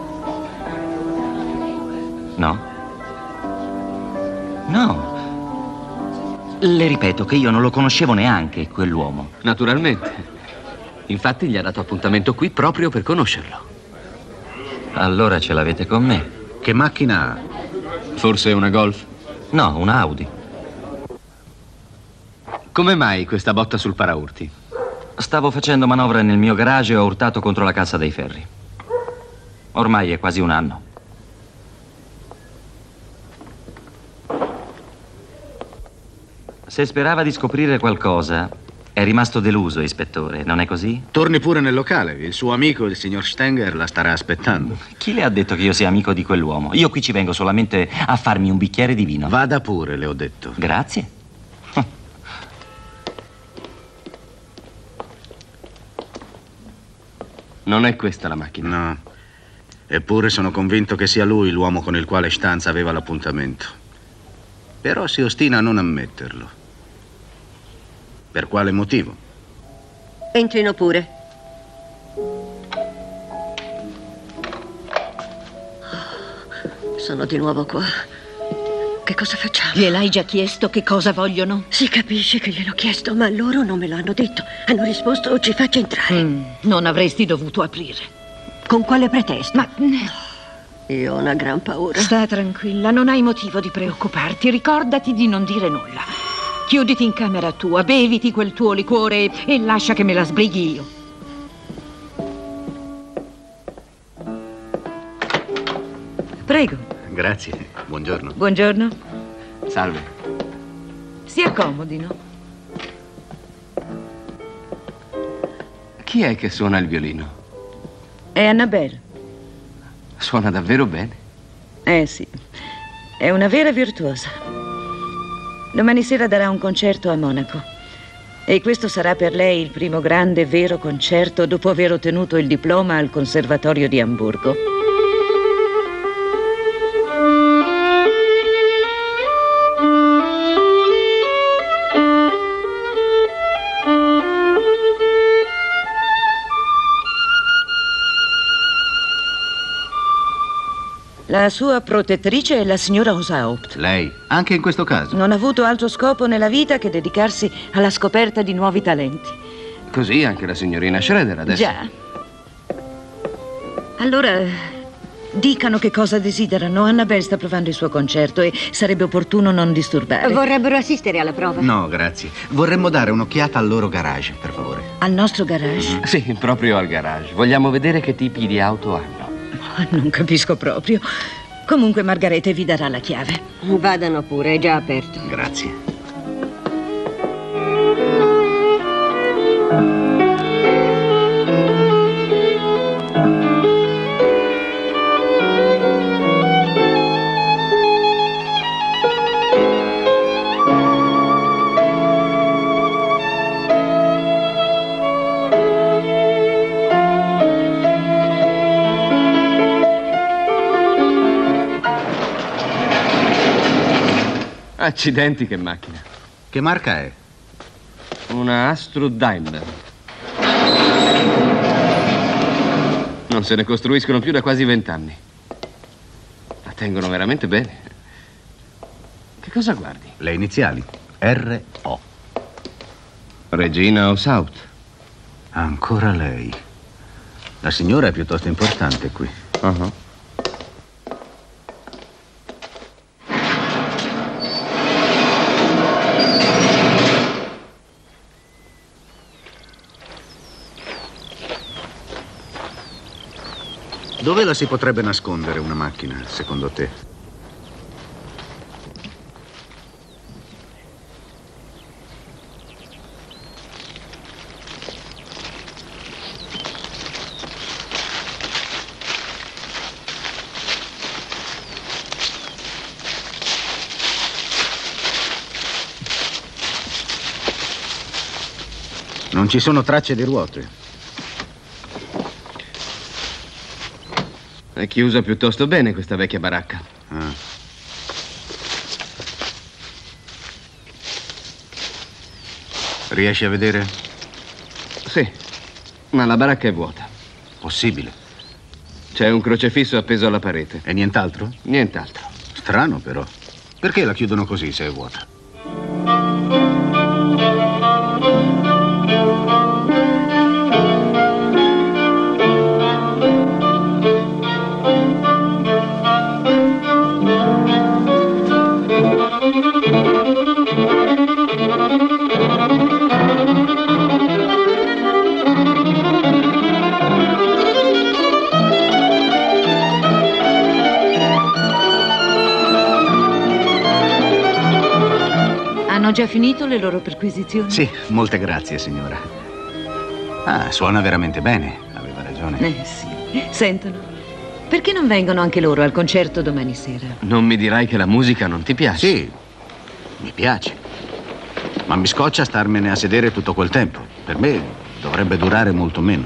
No. Le ripeto che io non lo conoscevo neanche, quell'uomo. Naturalmente. Infatti gli ha dato appuntamento qui proprio per conoscerlo. Allora ce l'avete con me. Che macchina ha? Forse una Golf? No, una Audi. Come mai questa botta sul paraurti? Stavo facendo manovra nel mio garage e ho urtato contro la cassa dei ferri. Ormai è quasi un anno. Se sperava di scoprire qualcosa, È rimasto deluso, ispettore, non è così? Torni pure nel locale. Il suo amico, il signor Stenger, la starà aspettando. Chi le ha detto che io sia amico di quell'uomo? Io qui ci vengo solamente a farmi un bicchiere di vino. Vada pure, le ho detto. Grazie. Non è questa la macchina. No. Eppure sono convinto che sia lui l'uomo con il quale Stanz aveva l'appuntamento. Però si ostina a non ammetterlo. Per quale motivo? Entrino pure. Sono di nuovo qua. Che cosa facciamo? Gliel'hai già chiesto che cosa vogliono? Si capisce che gliel'ho chiesto, ma loro non me lo hanno detto. Hanno risposto: ci faccia entrare. Non avresti dovuto aprire. Con quale pretesto? Ma io ho una gran paura. sta tranquilla, non hai motivo di preoccuparti. Ricordati di non dire nulla. Chiuditi in camera tua, beviti quel tuo liquore e lascia che me la sbrighi io. Prego. Grazie. Buongiorno. Buongiorno. Salve. Si accomodino. Chi è che suona il violino? È Annabelle. Suona davvero bene. Sì. È una vera virtuosa. Domani sera darà un concerto a Monaco. E questo sarà per lei il primo grande, vero concerto dopo aver ottenuto il diploma al Conservatorio di Amburgo. La sua protettrice è la signora Osaupt. Lei, anche in questo caso? Non ha avuto altro scopo nella vita che dedicarsi alla scoperta di nuovi talenti. Così anche la signorina Schroeder adesso. Già. Allora, dicano che cosa desiderano. Annabelle sta provando il suo concerto e sarebbe opportuno non disturbare. Vorrebbero assistere alla prova? No, grazie. Vorremmo dare un'occhiata al loro garage, per favore. Al nostro garage? Sì, proprio al garage. Vogliamo vedere che tipi di auto hanno. Non capisco proprio. Comunque Margarete vi darà la chiave. Vadano pure, è già aperto. Grazie. Accidenti, che macchina. Che marca è? Una Astrud Daimler. Non se ne costruiscono più da quasi 20 anni. La tengono veramente bene. Che cosa guardi? Le iniziali. R.O. Regina Osaupt. Ancora lei. La signora è piuttosto importante qui. Uh-huh. Dove la si potrebbe nascondere una macchina, secondo te? Non ci sono tracce di ruote. È chiusa piuttosto bene questa vecchia baracca. Riesci a vedere? Sì, ma la baracca è vuota. Possibile. C'è un crocefisso appeso alla parete. E nient'altro? Nient'altro. Strano, però. Perché la chiudono così se è vuota? Hanno già finito le loro perquisizioni? Sì, molte grazie, signora. Ah, suona veramente bene. Aveva ragione. Sì. Sentono. Perché non vengono anche loro al concerto domani sera? Non mi dirai che la musica non ti piace? Sì, mi piace. Ma mi scoccia starmene a sedere tutto quel tempo. Per me dovrebbe durare molto meno.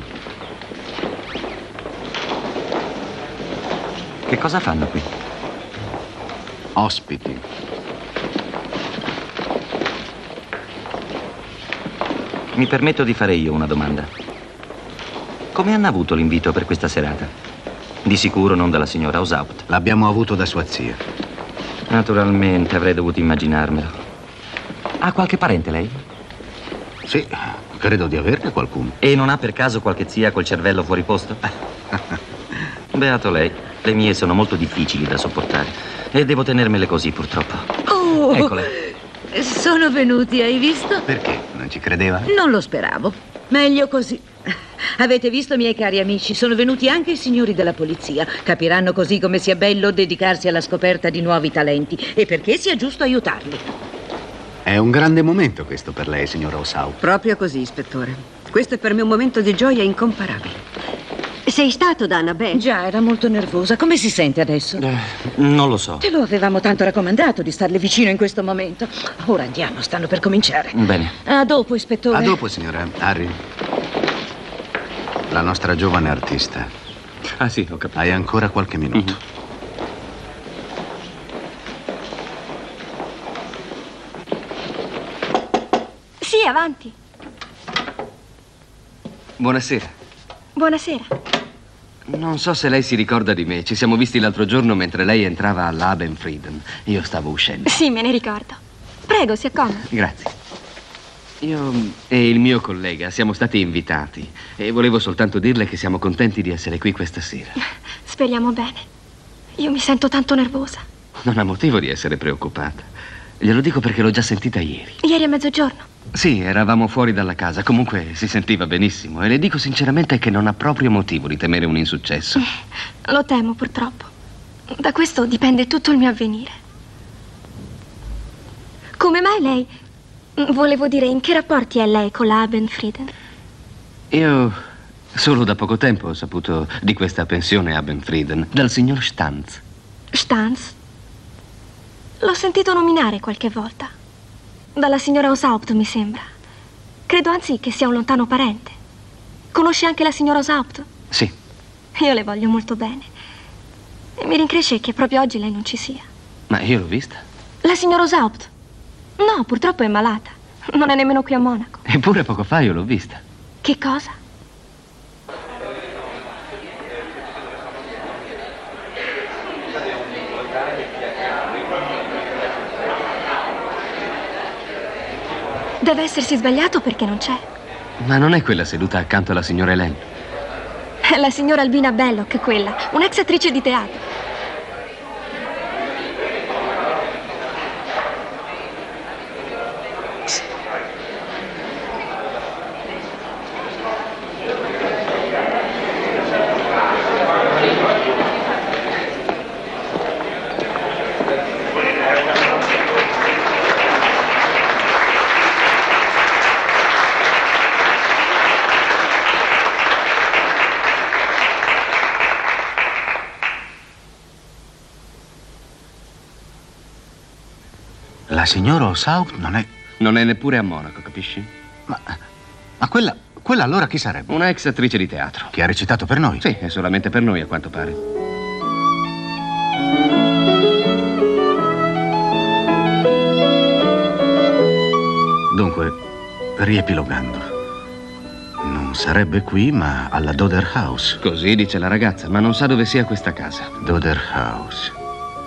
Che cosa fanno qui? Ospiti. Mi permetto di fare io una domanda. Come hanno avuto l'invito per questa serata? Di sicuro non dalla signora Haushaupt. L'abbiamo avuto da sua zia. Naturalmente, avrei dovuto immaginarmelo. Ha qualche parente lei? Sì, credo di averne qualcuno. E non ha per caso qualche zia col cervello fuori posto? Beato lei. Le mie sono molto difficili da sopportare e devo tenermele così, purtroppo. Oh! Eccole. Sono venuti, hai visto? Perché? Non ci credeva? Non lo speravo. Meglio così. Avete visto, miei cari amici, sono venuti anche i signori della polizia. Capiranno così come sia bello dedicarsi alla scoperta di nuovi talenti e perché sia giusto aiutarli. È un grande momento questo per lei, signora Haushaupt. Proprio così, ispettore. Questo è per me un momento di gioia incomparabile. Sei stato da Annabelle? Già, era molto nervosa. Come si sente adesso? Non lo so. Te lo avevamo tanto raccomandato di starle vicino in questo momento. Ora andiamo, stanno per cominciare. Bene. A dopo, ispettore. A dopo, signora. Harry. La nostra giovane artista. Ah sì, ho capito. Hai ancora qualche minuto. Sì, avanti. Buonasera. Buonasera. Non so se lei si ricorda di me. Ci siamo visti l'altro giorno mentre lei entrava all'Abenfrieden. Io stavo uscendo. Sì, me ne ricordo. Prego, si accomodi. Grazie. Io e il mio collega siamo stati invitati e volevo soltanto dirle che siamo contenti di essere qui questa sera. Speriamo bene. Io mi sento tanto nervosa. Non ha motivo di essere preoccupata. Glielo dico perché l'ho già sentita ieri. Ieri a mezzogiorno. Sì, eravamo fuori dalla casa. Comunque si sentiva benissimo e le dico sinceramente che non ha proprio motivo di temere un insuccesso. Lo temo, purtroppo. Da questo dipende tutto il mio avvenire. Come mai lei... Volevo dire, in che rapporti è lei con la Abenfrieden? Io solo da poco tempo ho saputo di questa pensione Abenfrieden dal signor Stanz. Stanz? L'ho sentito nominare qualche volta. Dalla signora Haushaupt, mi sembra. Credo anzi che sia un lontano parente. Conosce anche la signora Haushaupt? Sì. Io le voglio molto bene. E mi rincresce che proprio oggi lei non ci sia. Ma io l'ho vista. La signora Haushaupt? No, purtroppo è malata. Non è nemmeno qui a Monaco. Eppure poco fa io l'ho vista. Che cosa? Deve essersi sbagliato perché non c'è. Ma non è quella seduta accanto alla signora Hélène? È la signora Albina Belloc, quella, un'ex attrice di teatro. La signora Haushaupt non è... Non è neppure a Monaco, capisci? Ma quella allora chi sarebbe? Una ex attrice di teatro. Che ha recitato per noi? Sì, è solamente per noi a quanto pare. Dunque, riepilogando. Non sarebbe qui, ma alla Doder House. Così dice la ragazza, ma non sa dove sia questa casa. Doder House.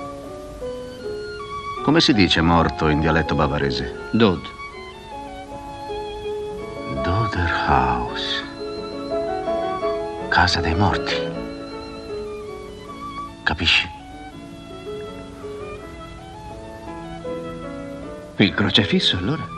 Come si dice morto in dialetto bavarese? Dod. Doder House. Casa dei morti. Capisci? Il crocefisso, allora?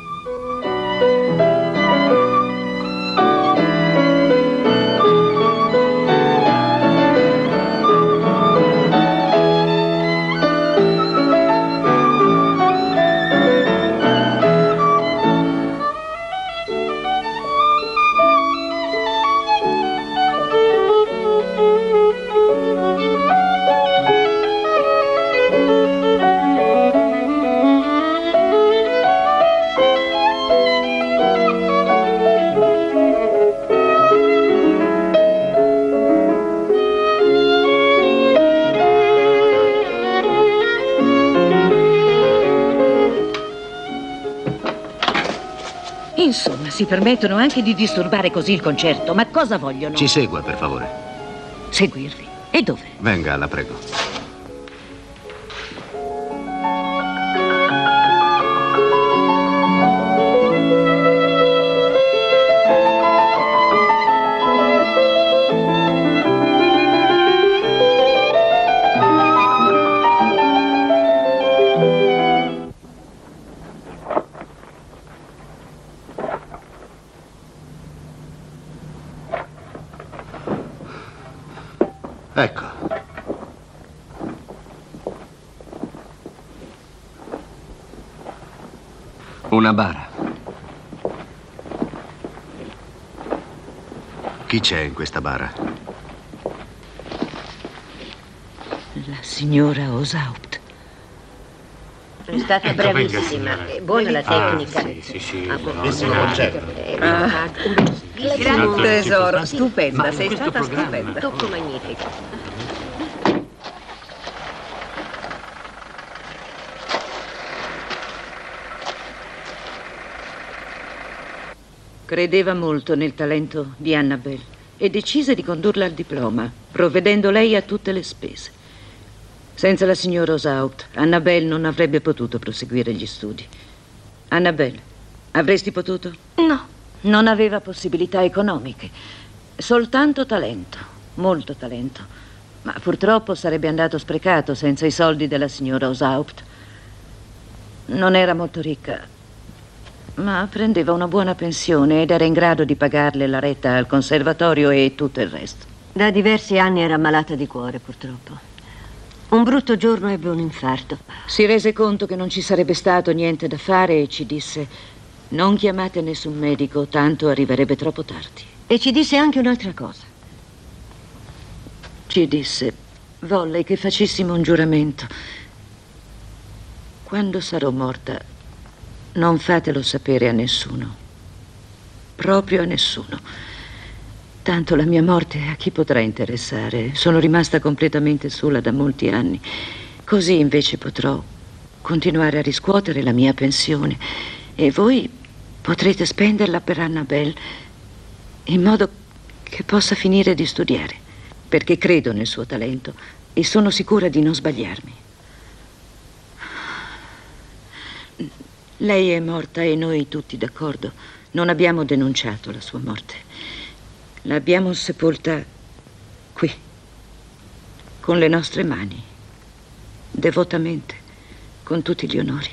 Insomma, si permettono anche di disturbare così il concerto. Ma cosa vogliono? Ci segua, per favore. Seguirvi? E dove? Venga, la prego. Ecco. Una bara. Chi c'è in questa bara? La signora Osaupt. È stata Ecco, bravissima. venga, È buona la tecnica. Sì. Buonissimo concerto. Tesoro, stupenda, sei stata stupenda. Tocco magnifico. Credeva molto nel talento di Annabelle e decise di condurla al diploma, provvedendo lei a tutte le spese. Senza la signora Osaupt, Annabelle non avrebbe potuto proseguire gli studi. Annabelle, avresti potuto? No. Non aveva possibilità economiche, soltanto talento, molto talento. Ma purtroppo sarebbe andato sprecato senza i soldi della signora Osaupt. Non era molto ricca, ma prendeva una buona pensione ed era in grado di pagarle la retta al conservatorio e tutto il resto. Da diversi anni era malata di cuore, purtroppo. Un brutto giorno ebbe un infarto. Si rese conto che non ci sarebbe stato niente da fare e ci disse: non chiamate nessun medico, tanto arriverebbe troppo tardi. E ci disse anche un'altra cosa. Ci disse: volle che facessimo un giuramento. Quando sarò morta, non fatelo sapere a nessuno. Proprio a nessuno. Tanto la mia morte a chi potrà interessare? Sono rimasta completamente sola da molti anni. Così invece potrò continuare a riscuotere la mia pensione e voi potrete spenderla per Annabelle in modo che possa finire di studiare, perché credo nel suo talento e sono sicura di non sbagliarmi. Lei è morta e noi tutti d'accordo non abbiamo denunciato la sua morte. L'abbiamo sepolta qui, con le nostre mani, devotamente, con tutti gli onori.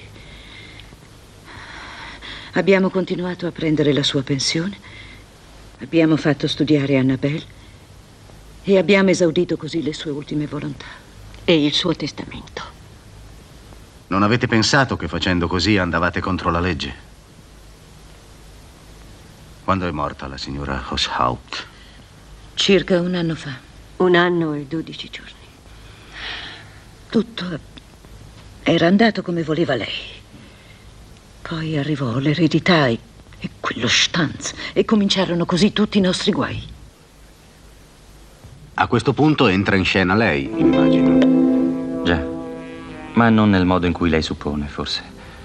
Abbiamo continuato a prendere la sua pensione, abbiamo fatto studiare Annabelle e abbiamo esaudito così le sue ultime volontà. E il suo testamento. Non avete pensato che facendo così andavate contro la legge? Quando è morta la signora Osaupt? Circa un anno fa. 1 anno e 12 giorni. Tutto era andato come voleva lei. Poi arrivò l'eredità e quello Stanz e cominciarono così tutti i nostri guai. A questo punto entra in scena lei, immagino. Già, ma non nel modo in cui lei suppone, forse.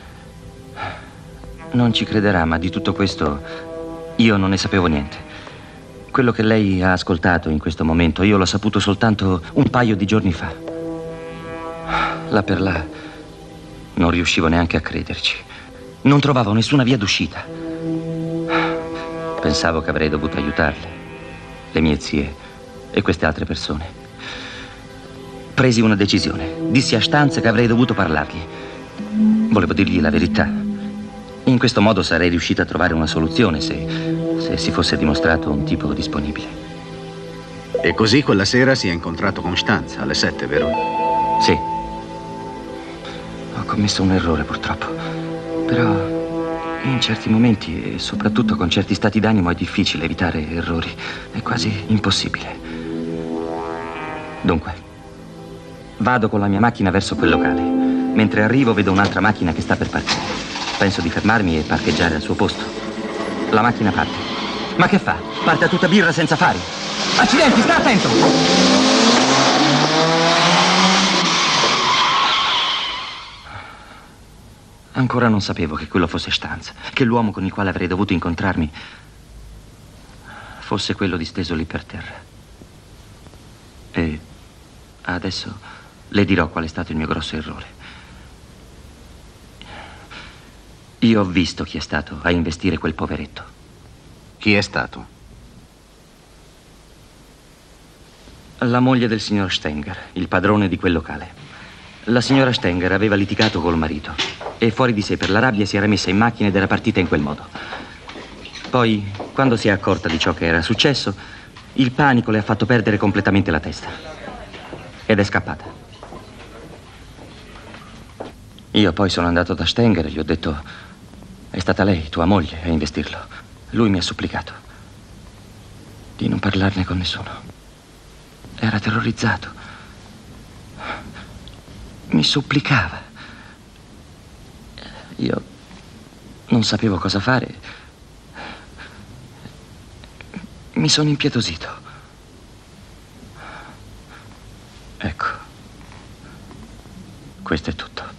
Non ci crederà, ma di tutto questo io non ne sapevo niente. Quello che lei ha ascoltato in questo momento, io l'ho saputo soltanto un paio di giorni fa. Là per là non riuscivo neanche a crederci. Non trovavo nessuna via d'uscita. Pensavo che avrei dovuto aiutarle, le mie zie e queste altre persone. Presi una decisione. Dissi a Stanz che avrei dovuto parlargli. Volevo dirgli la verità. In questo modo sarei riuscita a trovare una soluzione se si fosse dimostrato un tipo disponibile. E così quella sera si è incontrato con Stanz alle 7, vero? Sì. Ho commesso un errore, purtroppo. Però in certi momenti, e soprattutto con certi stati d'animo, è difficile evitare errori. È quasi impossibile. Dunque, vado con la mia macchina verso quel locale. Mentre arrivo vedo un'altra macchina che sta per partire. Penso di fermarmi e parcheggiare al suo posto. La macchina parte. Ma che fa? Parte a tutta birra senza fari. Accidenti, sta attento! Ancora non sapevo che quello fosse Stanz, che l'uomo con il quale avrei dovuto incontrarmi fosse quello disteso lì per terra. E adesso le dirò qual è stato il mio grosso errore. Io ho visto chi è stato a investire quel poveretto. Chi è stato? La moglie del signor Stenger, il padrone di quel locale. La signora Stenger aveva litigato col marito e fuori di sé per la rabbia si era messa in macchina ed era partita in quel modo. Poi, quando si è accorta di ciò che era successo, il panico le ha fatto perdere completamente la testa ed è scappata. Io poi sono andato da Stenger e gli ho detto: è stata lei, tua moglie, a investirlo. Lui mi ha supplicato di non parlarne con nessuno. Era terrorizzato. Mi supplicava. Io non sapevo cosa fare. Mi sono impietosito. Ecco, questo è tutto.